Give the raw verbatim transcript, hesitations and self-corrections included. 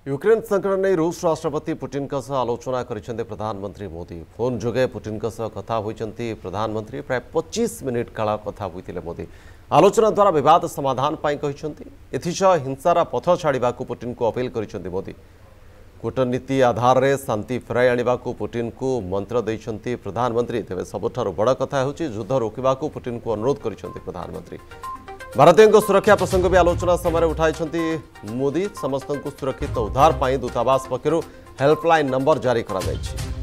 Ukraine संकट नहीं रूस राष्ट्रपति पुटिन का सह आलोचना करिसेंते प्रधानमंत्री मोदी। फोन जोगे पुटिन का सह कथा होइचंती प्रधानमंत्री। प्राय पच्चीस मिनिट काल कथा होइतिले मोदी। आलोचना द्वारा विवाद समाधान पाई कहिसेंती। एथिसह हिंसार पथ छाड़िबाकू पुटिन को अपील करिसेंती मोदी। कूटनीति आधार रे शांति फेराई आनिबाकू पुटिन को मंत्र दैछंती प्रधानमंत्री। तेबे सबठारु बड़ कथा हेउची युद्ध रोकिबाकू पुटिन को अनुरोध करिसेंती प्रधानमंत्री। भारतीय सुरक्षा प्रसंग भी आलोचना समय उठाई मोदी। समस्त सुरक्षित उद्धार पर दूतावास पक्षर हेल्पलाइन नंबर जारी करा जायछि।